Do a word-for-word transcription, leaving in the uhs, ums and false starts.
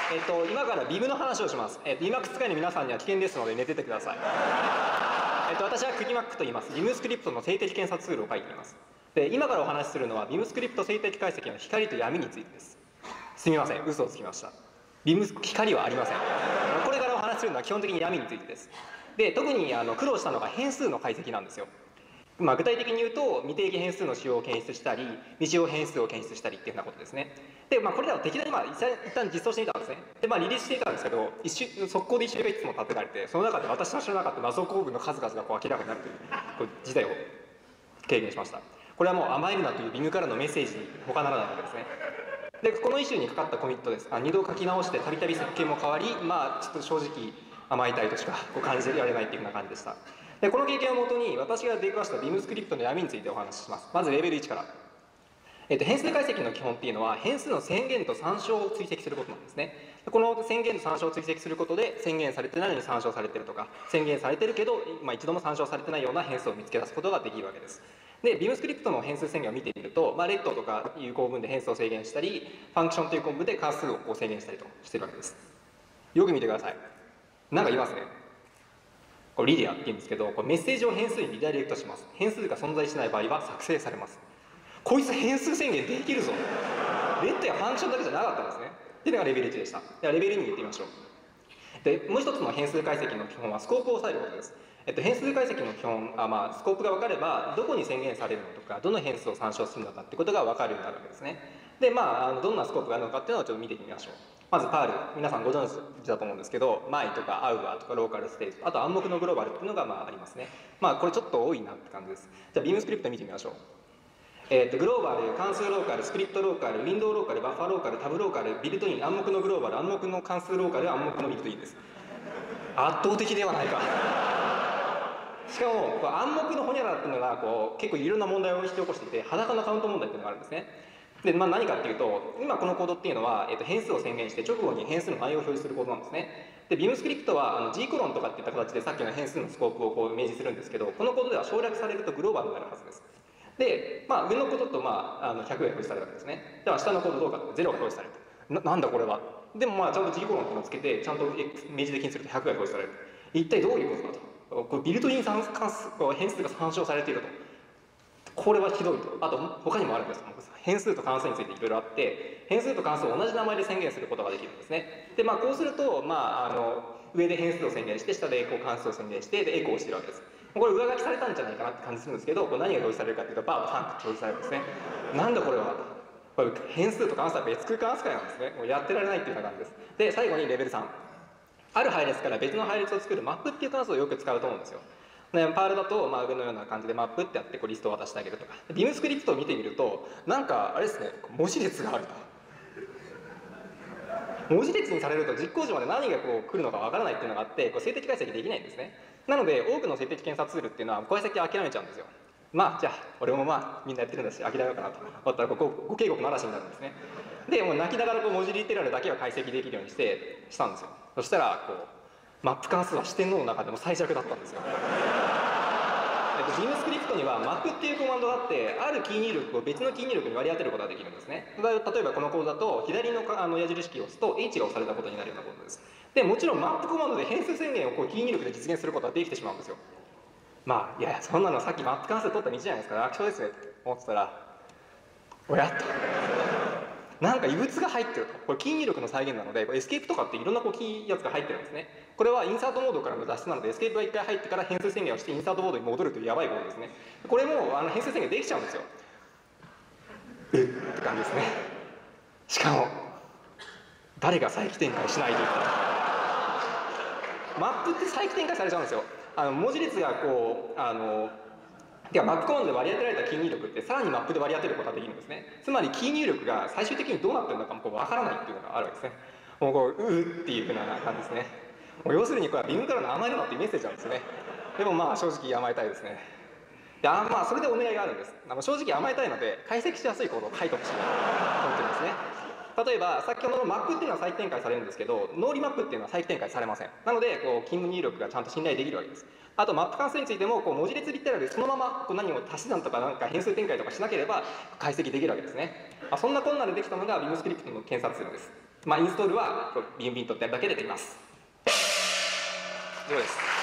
えっと、今から ビム の話をします。えっと、イマックス 使いの皆さんには危険ですので寝ててください。えっと、私はクギマックと言います。ビム スクリプトの静的検査ツールを書いています。で、今からお話しするのは ビム スクリプト静的解析の光と闇についてです。すみません、嘘をつきました。ビム 光はありません。これからお話しするのは基本的に闇についてです。で、特にあの苦労したのが変数の解析なんですよ。まあ、具体的に言うと未定義変数の使用を検出したり未使用変数を検出したりっていうようなことですね。で、まあ、これらを適当にまあ一旦実装してみたんですね。で、まあ、リリースしていたんですけど一瞬速攻で一種類がいつも立てられて、その中で私の知らなかった謎構文の数々がこう明らかになるというこう事態を経験しました。これはもう甘えるなという ビム からのメッセージに他ならないわけですね。で、このイシューにかかったコミットです。あ、にど書き直してたびたび設計も変わり、まあちょっと正直甘えたいとしかこう感じられないっていうような感じでした。で、この経験をもとに私が出くわした ビム スクリプトの闇についてお話しします。まずレベルいちから。えっと、変数解析の基本っていうのは変数の宣言と参照を追跡することなんですね。この宣言と参照を追跡することで宣言されてないのに参照されてるとか、宣言されてるけど、まあ、一度も参照されてないような変数を見つけ出すことができるわけです。で、ビム スクリプトの変数宣言を見てみると、まあ、レッドとかいう構文で変数を制限したり、ファンクションという構文で関数をこう制限したりとしてるわけです。よく見てください。なんか言いますね。これリディアって言うんですけど、これメッセージを変数にリダイレクトします。変数が存在しない場合は作成されます。こいつ変数宣言できるぞ。レッドやファンクションだけじゃなかったんですね。っていうのがレベルいちでした。ではレベルに行ってみましょう。で、もう一つの変数解析の基本はスコープを抑えることです。えっと、変数解析の基本、あまあ、スコープが分かれば、どこに宣言されるのとか、どの変数を参照するのかってことが分かるようになるわけですね。で、まあ、あのどんなスコープがあるのかっていうのをちょっと見てみましょう。まず、パール。皆さんご存知だと思うんですけど、マイとかアウアーとかローカルステージ、あと暗黙のグローバルっていうのがまあありますね。まあ、これちょっと多いなって感じです。じゃあ、ビーム スクリプト見てみましょう。えー、とグローバル、関数ローカル、スクリプトローカル、ウィンドウローカル、バッファローカル、タブローカル、ビルトイン、暗黙のグローバル、暗黙の関数ローカル、暗黙のビルトインです。圧倒的ではないか。しかも、こう暗黙のホニャララっていうのがこう結構いろんな問題を引き起こしていて、裸のカウント問題っていうのがあるんですね。で、まあ、何かっていうと、今このコードっていうのは、えー、と変数を宣言して直後に変数の内容を表示するコードなんですね。で、ビーム スクリプトはあの G コロンとかっていった形でさっきの変数のスコープをこう明示するんですけど、このコードでは省略されるとグローバルになるはずです。で、まあ、上のコードと、まあ、あのひゃくが表示されるわけですね。では下のコードどうかとゼロが表示されると。な、なんだこれは。でもまあちゃんと G コロンっていうのをつけて、ちゃんと明示的にするとひゃくが表示される。一体どういうことかと。これビルトイン関数、変数が参照されていると。これはひどいと。あと他にもあるんです。変数と関数についていろいろあって、変数と関数を同じ名前で宣言することができるんですね。で、まあこうすると、まああの、上で変数を宣言して、下でこう関数を宣言して、でエコーをしているわけです。これ上書きされたんじゃないかなって感じするんですけど、これ何が表示されるかっていうと、バーとファンって表示されるんですね。なんだこれは。これ変数と関数は別空間扱いなんですね。もうやってられないっていう感じです。で、最後にレベルさん。ある配列から別の配列を作るマップっていう関数をよく使うと思うんですよ。ね、パールだと、まあ、上のような感じでマップってやってこうリストを渡してあげるとか。ビーム スクリプトを見てみると、なんかあれですね、文字列があると。文字列にされると実行時まで何がこう来るのかわからないっていうのがあって、こう静的解析できないんですね。なので多くの静的検査ツールっていうのは解析を諦めちゃうんですよ。まあじゃあ俺もまあみんなやってるんだし諦めようかなと思ったらここご警告の嵐になるんですね。でもう泣きながらこう文字リテラルだけは解析できるようにしてしたんですよ。そしたらこうマップ関数は四天王の中でも最弱だったんですよ。ビーム スクリプトにはマップっていうコマンドがあって、あるキー入力を別のキー入力に割り当てることができるんですね。例えばこのコードだと左のあの矢印キーを押すと H が押されたことになるようなコードです。でもちろんマップコマンドで変数宣言をこうキー入力で実現することができてしまうんですよ。まあいやいやそんなのさっきマップ関数取った道じゃないですか、楽勝ですねって思ってたら、おやっとなんか異物が入ってると。これキー入力の再現なので、エスケープとかっていろんなこうキーやつが入ってるんですね。これはインサートモードからの脱出なので、エスケープがいっかい入ってから変数宣言をしてインサートモードに戻るというやばいコードですね。これもあの変数宣言できちゃうんですよ。えって感じですね。しかも誰が再起展開しないといったマップって再起展開されちゃうんですよ。あの文字列がこうあのではマップコマンドで割り当てられたキー入力ってさらにマップで割り当てることができるんですね。つまりキー入力が最終的にどうなってるのかもこう分からないっていうのがあるわけですね。もうこううーっていうふうな感じですね。もう要するにこれはビームからの甘えるなっていうメッセージなんですよね。でもまあ正直甘えたいですね。であまあそれでお願いがあるんです。あの正直甘えたいので解析しやすいコードを書いてほしいと思ってるんですね。例えば先ほどのマップっていうのは再展開されるんですけど、ノーリマップっていうのは再展開されません。なのでこうキー入力がちゃんと信頼できるわけです。あとマップ関数についてもこう文字列リテラルでそのままこう何を足し算とかなんか変数展開とかしなければ解析できるわけですね。あそんなこんなでできたのがビーム スクリプトの検査ツールです。 まあ、インストールはビンビンとってやるだけでできます。以上です。